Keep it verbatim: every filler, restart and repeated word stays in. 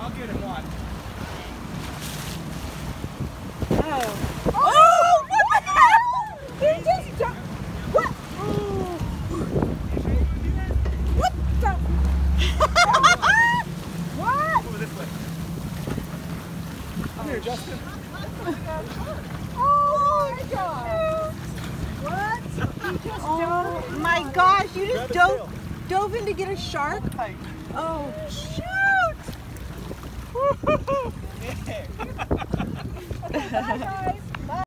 I'll get him one. Oh. Oh! What the hell? He just jumped. What? Oh. What the? What? Over this way. Come here, Justin. Oh my God! What? You just oh dove? My gosh! You just dove dove in to get a shark? Oh shoot! Yeah. Bye guys.